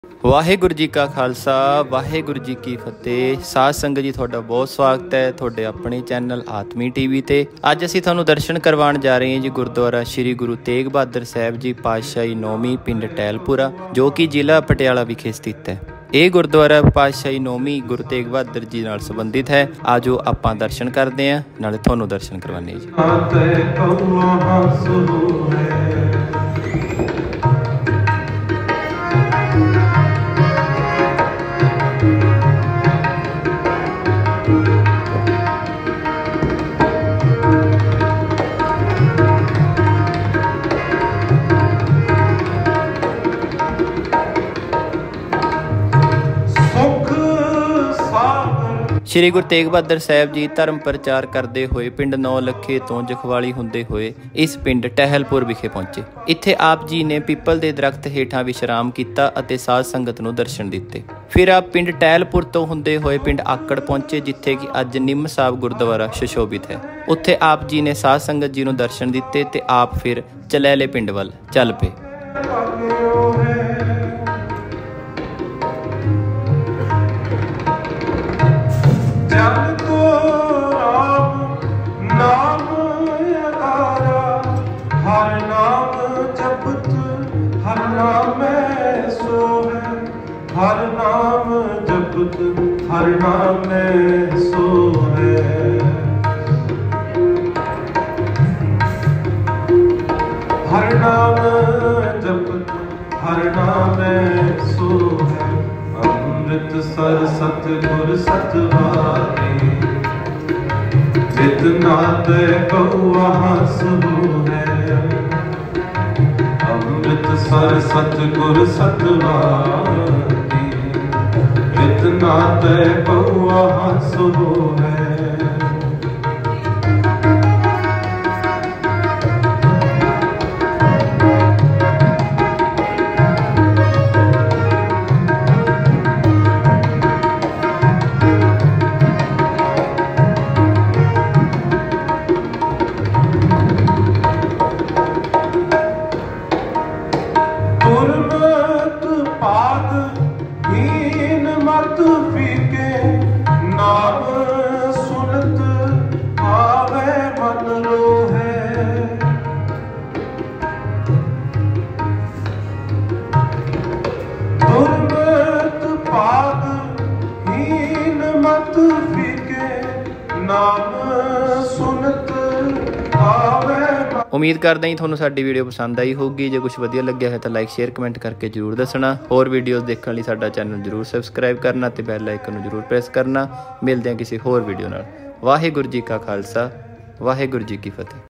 ਵਾਹਿਗੁਰੂ ਜੀ ਕਾ ਖਾਲਸਾ ਵਾਹਿਗੁਰੂ ਜੀ ਕੀ ਫਤਿਹ। ਸਾਧ ਸੰਗਤ ਜੀ ਤੁਹਾਡਾ ਬਹੁਤ ਸਵਾਗਤ ਹੈ ਤੁਹਾਡੇ ਆਪਣੇ ਚੈਨਲ ਆਤਮੀ ਟੀਵੀ ਤੇ। ਅੱਜ ਅਸੀਂ ਤੁਹਾਨੂੰ ਦਰਸ਼ਨ ਕਰਵਾਉਣ ਜਾ ਰਹੇ ਹਾਂ ਜੀ ਗੁਰਦੁਆਰਾ ਸ਼੍ਰੀ ਗੁਰੂ ਤੇਗ ਬਹਾਦਰ ਸਾਹਿਬ ਜੀ ਪਾਤਸ਼ਾਹੀ 9ਵੀਂ ਪਿੰਡ ਟਹਿਲਪੁਰਾ, ਜੋ ਕਿ ਜ਼ਿਲ੍ਹਾ ਪਟਿਆਲਾ ਵਿਖੇ ਸਥਿਤ ਹੈ। ਇਹ ਗੁਰਦੁਆਰਾ ਪਾਤਸ਼ਾਹੀ 9ਵੀਂ ਗੁਰੂ ਤੇਗ ਬਹਾਦਰ ਜੀ ਨਾਲ ਸੰਬੰਧਿਤ ਹੈ। ਆਜੋ ਆਪਾਂ ਦਰਸ਼ਨ ਕਰਦੇ ਹਾਂ, ਨਾਲੇ ਤੁਹਾਨੂੰ ਦਰਸ਼ਨ ਕਰਵਾਉਂਦੇ ਜੀ। ਸ਼੍ਰੀ ਗੁਰੂ ਤੇਗ ਬਹਾਦਰ ਸਾਹਿਬ ਜੀ ਧਰਮ ਪ੍ਰਚਾਰ ਕਰਦੇ ਹੋਏ ਪਿੰਡ 9 ਲੱਖੇ ਤੋਂ ਜਖਵਾਲੀ ਹੁੰਦੇ ਹੋਏ ਇਸ ਪਿੰਡ ਟਹਿਲਪੁਰ ਵਿਖੇ ਪਹੁੰਚੇ। ਇੱਥੇ ਆਪ ਜੀ ਨੇ ਪਿੱਪਲ ਦੇ ਦਰਖਤ ਹੇਠਾਂ ਵਿਸ਼ਰਾਮ ਕੀਤਾ ਅਤੇ ਸਾਧ ਸੰਗਤ ਨੂੰ ਦਰਸ਼ਨ ਦਿੱਤੇ। ਫਿਰ ਆਪ ਪਿੰਡ ਟਹਿਲਪੁਰ ਤੋਂ ਹੁੰਦੇ ਹੋਏ ਪਿੰਡ ਆਕੜ ਪਹੁੰਚੇ, ਜਿੱਥੇ ਕਿ ਅੱਜ ਨਿੰਮ ਸਾਹਿਬ ਗੁਰਦੁਆਰਾ ਸੁਸ਼ੋਭਿਤ ਹੈ। ਉੱਥੇ ਆਪ ਜੀ ਨੇ ਸਾਧ ਸੰਗਤ ਜੀ ਨੂੰ ਦਰਸ਼ਨ ਦਿੱਤੇ ਤੇ ਆਪ ਫਿਰ ਚਲੈਲੇ ਪਿੰਡ ਵੱਲ ਚੱਲ ਪਏ। हर नाम जपत हर नाम में सो है। हर नाम जपत हर नाम में सो है। अमृत सर सतगुर सतवारी जितना ते कौआ सो है। अमृत सर सतगुर सतवारी जितना ते कौआ सो है। ਉਮੀਦ ਕਰਦਾ ਹਾਂ ਤੁਹਾਨੂੰ ਸਾਡੀ ਵੀਡੀਓ ਪਸੰਦ ਆਈ ਹੋਊਗੀ। ਜੇ ਕੁਝ ਵਧੀਆ ਲੱਗਿਆ ਹੈ ਤਾਂ ਲਾਈਕ ਸ਼ੇਅਰ ਕਮੈਂਟ ਕਰਕੇ ਜ਼ਰੂਰ ਦੱਸਣਾ। ਹੋਰ ਵੀਡੀਓਜ਼ ਦੇਖਣ ਲਈ ਸਾਡਾ ਚੈਨਲ ਜ਼ਰੂਰ ਸਬਸਕ੍ਰਾਈਬ ਕਰਨਾ ਤੇ ਬੈਲ ਆਈਕਨ ਨੂੰ ਜ਼ਰੂਰ ਪ੍ਰੈਸ ਕਰਨਾ। ਮਿਲਦੇ ਹਾਂ ਕਿਸੇ ਹੋਰ ਵੀਡੀਓ ਨਾਲ। ਵਾਹਿਗੁਰੂ ਜੀ ਕਾ ਖਾਲਸਾ ਵਾਹਿਗੁਰੂ ਜੀ ਕੀ ਫਤਿਹ।